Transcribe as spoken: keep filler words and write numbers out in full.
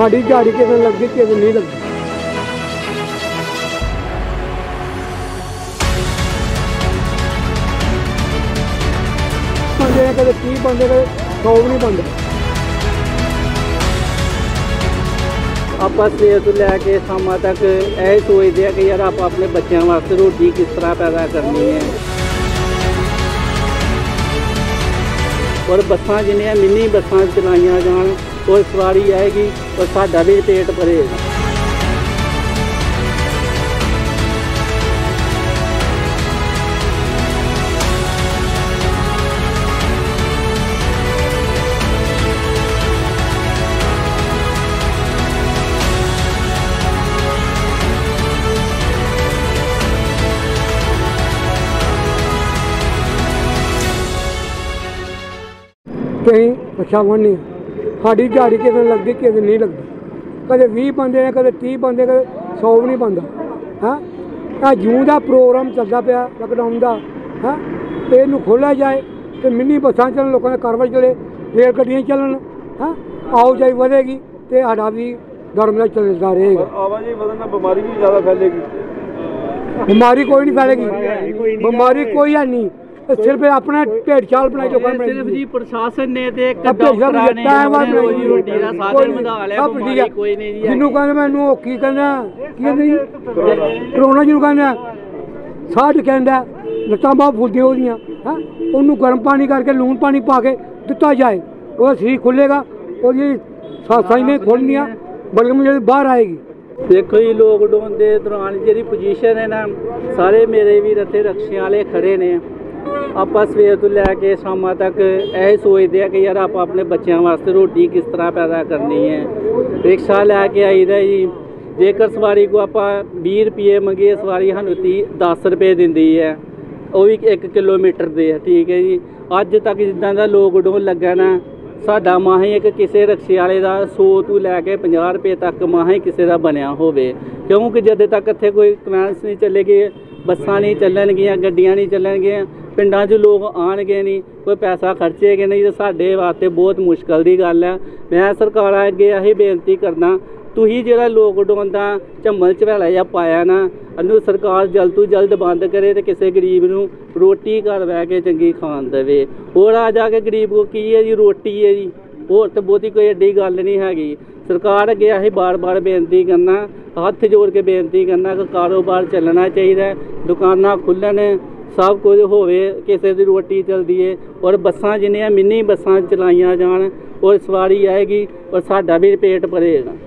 साड़ी दिहाड़ी कितने लगती कितने नहीं लगती। बंदे कदे तीह बंदे कदे सौ भी नहीं बंदे। आप सवेर तो लैके शाम तक यही सोचते हैं कि यार आप अपने बच्चों वास्ते रोटी किस तरह पैदा करनी है। और बसा जिन्हें मिनी बसा चलाइया जान और सवारी आएगी और साडा भी पेट भरेगा। कहीं बसा बननी साड़ी दिहाड़ी कितने लगती कितने नहीं लगती। कदे भी बंदे ने कदे तीह बंदे कदे सौ भी नहीं बनता। हाँ जूं का प्रोग्राम चलता पाया लॉकडाउन का। हाँ तो इनू खोलिया जाए तो मिनी बसा चलन, लोगों के कारोबार चले, रेल गड्डियाँ चलन। हाँ आओ जाई बढ़ेगी तो साडा भी धर्म चलता रहेगा। आवाजाही बढ़ने ਨਾਲ बीमारी भी ज़्यादा फैलेगी। बीमारी कोई नहीं फैलेगी, बीमारी कोई है नहीं, सिर्फ अपना भेड़ चाल बनाई लोगों ने। सिर्फ जी प्रशासन ने ते डॉक्टरां ने रोजी रोटी दा साधन बना लिया, बीमारी कोई नहीं जी। जिन्नू कहंदे मैनू की कहंदा की कहंदे कोरोना जिन्नू कहंदा साठ कहंदा लत्तां बाह फुलदियां ओदियां। हां ओनू गर्म पानी करके लून पानी पा के दिता जाए, वो शरीर खुलेगा और ये सांसां नहीं खुलनियां बलगम जेह्ड़ी बाहर आएगी। देखो जी लॉकडाउन के दौरान जी पोजीशन है ना, सारे मेरे भी रथे रक्षे वाले खड़े ने। आप सवेर तो लैके शाम तक यही सोचते हैं कि यार आप अपने बच्चों वास्ते रोटी किस तरह पैदा करनी है। रिक्शा लैके आई दा जी, जेकर सवारी को आप भी रुपये मंगिए सवारी सानू तीह दस रुपये दिंदी है, वो भी एक किलोमीटर दे। ठीक है जी, अज तक जिदा का लॉकडाउन लगा ना साडा माही एक किसी रक्शे वाले का सौ तो लैके पचास रुपये तक माही किसी का बनया होवे। क्योंकि जद तक इत्थे कोई कन्वेंस नहीं चलेगी, बसा नहीं चलनगियां, गड्डियां नहीं चलनगियां, पिंडां 'च लोग आउणगे नहीं, कोई पैसा खर्चेगे नहीं, तो साडे वास्ते बहुत मुश्किल की गल है। मैं सरकार अगे यही बेनती करना, तुही जिहड़ा लॉकडाउन का झम्मल झवेला जिहा पाया ना, इनू सरकार जल्द तो जल्द बंद करे तो किसी गरीब नूं रोटी घर बह के चंगी खान देवे। और आ जाके गरीब को की है जी, रोटी है जी, होर तो बहुती कोई एड्डी गल नहीं हैगी। सरकार अगे असीं बार बार बेनती करना, हत्थ जोड़ के बेनती करना कि कारोबार चलना चाहिए, दुकानां खुल्लन, सब कुछ होवे, किसी की रोटी चलती है। और बसा जिन्हें मिनी बसा चलाइया जान और सवारी आएगी और साडा भी पेट भरेगा।